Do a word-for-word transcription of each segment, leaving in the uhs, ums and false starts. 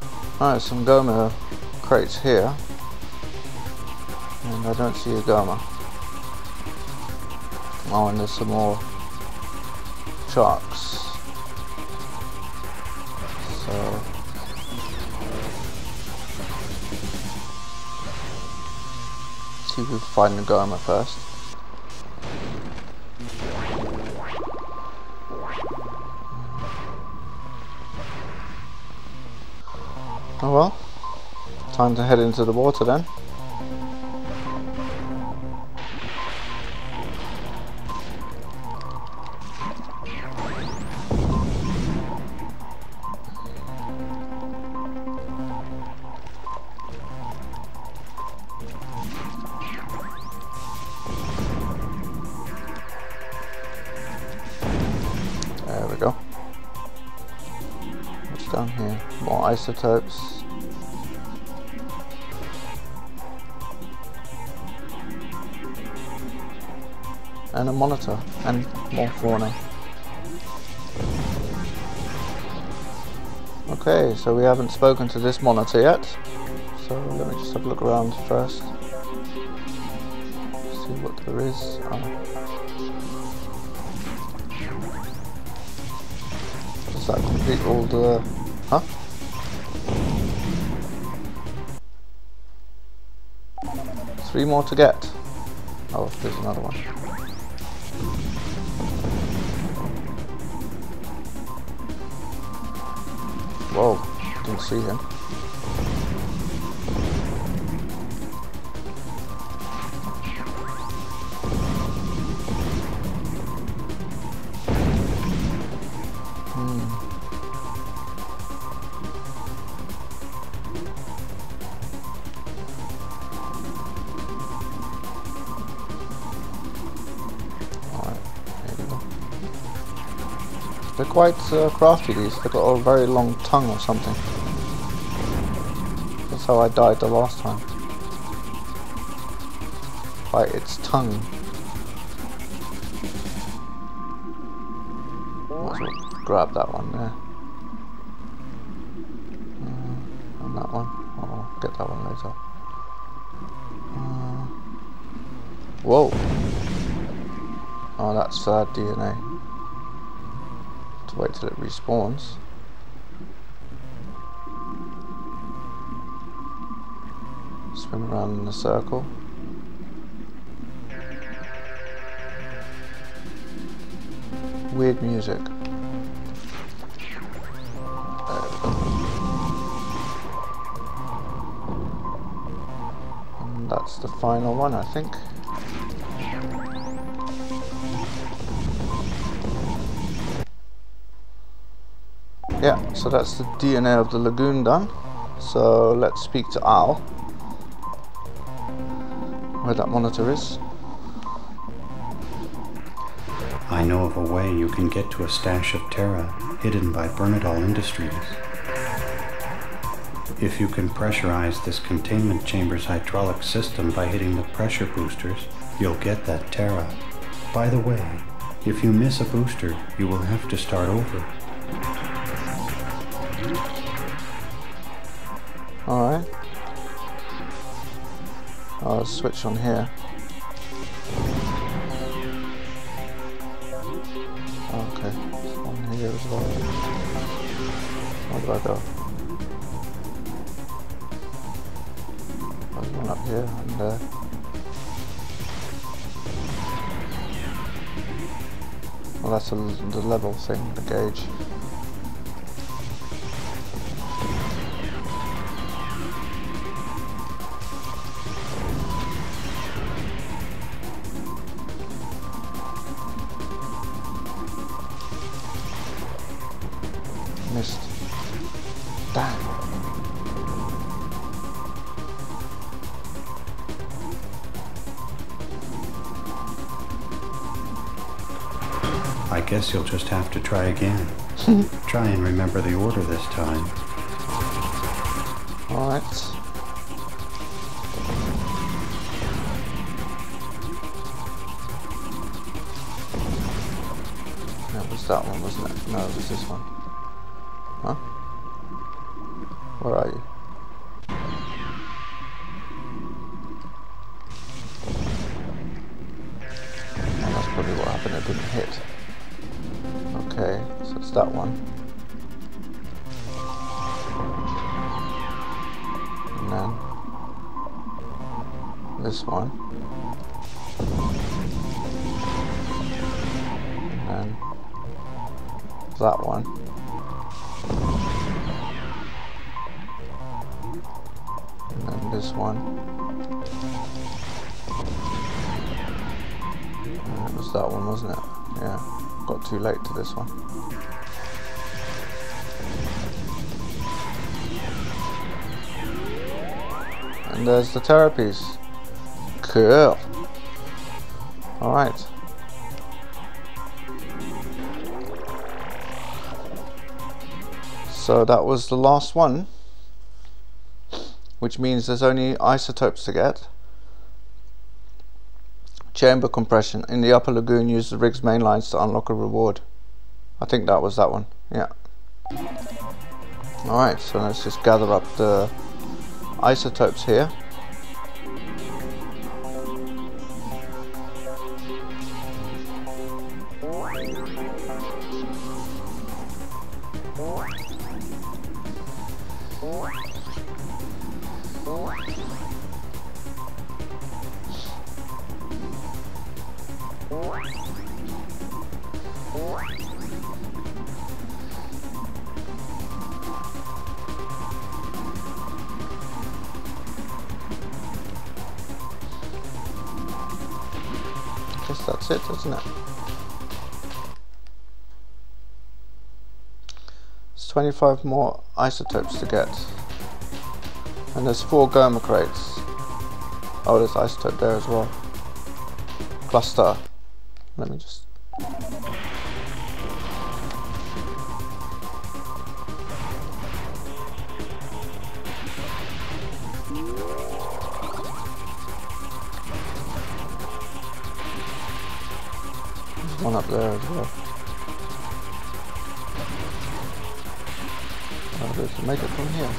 Alright, some Goma crates here. And I don't see a Goma. Oh, and there's some more sharks. So see if we can find the Goma first. Oh well, time to head into the water then. There we go. What's down here? More isotopes. And a monitor, and more fauna. Okay, so we haven't spoken to this monitor yet. So let me just have a look around first. See what there is. Oh. Does that complete all the... Huh? Three more to get. Oh, there's another one. Whoa, didn't see him. Hmm. Alright, there we go. They're quite uh, crafty, these. They've got a very long tongue or something. That's how I died the last time. By its tongue. Might as well grab that one there. Uh, and that one. I'll get that one later. Uh, whoa! Oh, that's uh, D N A. To wait till it respawns. Swim around in a circle. Weird music. There we go. And that's the final one, I think. Yeah, so that's the D N A of the lagoon done. So let's speak to Al. Where that monitor is. I know of a way you can get to a stash of Terra hidden by Bernadal Industries. If you can pressurize this containment chamber's hydraulic system by hitting the pressure boosters, you'll get that Terra. By the way, if you miss a booster, you will have to start over. Alright. I'll switch on here. Okay, it's on here as well. Where do I go? There's one up here and there. Well, that's a, the level thing, the gauge. Missed. Damn. I guess you'll just have to try again. Try and remember the order this time. Alright. That was that one, wasn't it? No, it was this one. Huh? Where are you? And that's probably what happened, it didn't hit. Okay, so it's that one. And then this one. And then that one. And then this one. And it was that one, wasn't it? Yeah, got too late to this one. And there's the Terra piece. Cool. Alright. So that was the last one, which means there's only isotopes to get. Chamber compression. In the upper lagoon, use the rig's main lines to unlock a reward. I think that was that one. Yeah. Alright, so let's just gather up the isotopes here. I guess that's it, isn't it? There's twenty-five more isotopes to get. And there's four Goma crates. Oh, there's isotope there as well. Cluster. Let me just... There's one up there as well. Oh, we can make it from here.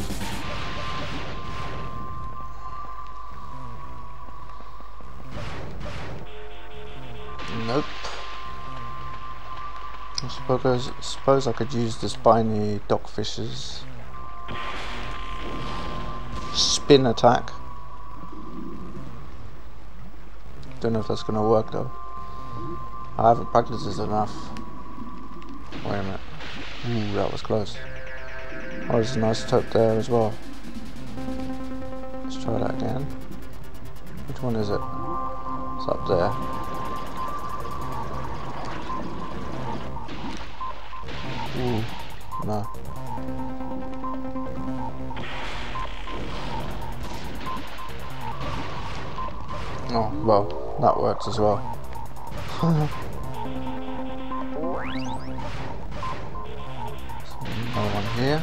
Nope. I suppose, suppose I could use the spiny dockfish's spin attack. Don't know if that's going to work though. I haven't practiced this enough. Wait a minute. Ooh, that was close. Oh, there's an isotope there as well. Let's try that again. Which one is it? It's up there. Ooh, no. Oh, well, that works as well. Another one here.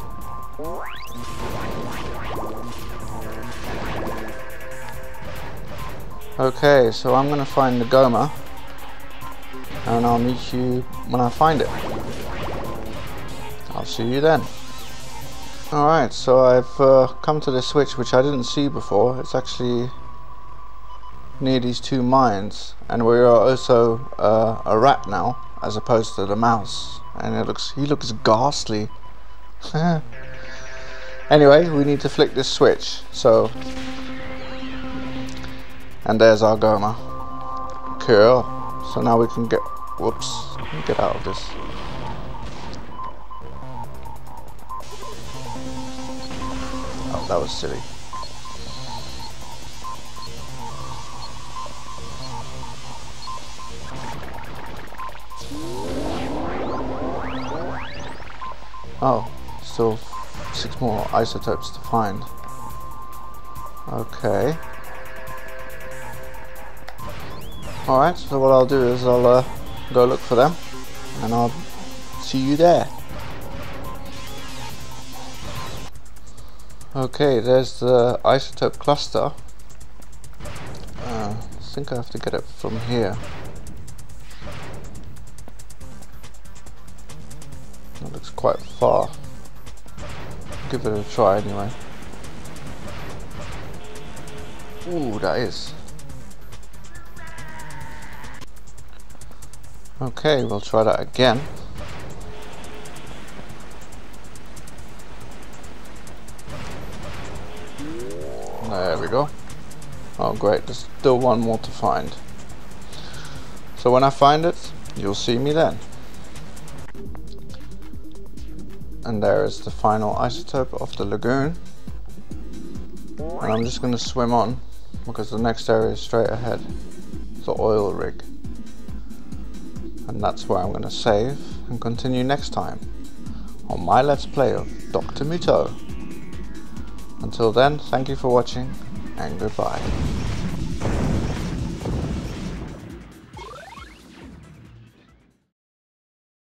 Okay, so I'm gonna find the Goma, and I'll meet you when I find it. I'll see you then. Alright, so I've uh, come to this switch which I didn't see before. It's actually near these two mines, and we are also uh, a rat now as opposed to the mouse, and it looks he looks ghastly. Anyway, we need to flick this switch, so and there's our Goma. Cool. So now we can get whoops get out of this. Oh, that was silly. Oh, still six more isotopes to find. Okay. Alright, so what I'll do is I'll uh, go look for them, and I'll see you there. Okay, there's the isotope cluster. Uh, I think I have to get it from here. That looks quite far. give it a try anyway. Ooh, that is. Okay, we'll try that again. There we go. Oh great, there's still one more to find. So when I find it, you'll see me then. And there is the final isotope of the lagoon. And I'm just going to swim on, because the next area is straight ahead. The oil rig. And that's where I'm going to save and continue next time on my Let's Play of Doctor Muto. Until then, thank you for watching and goodbye.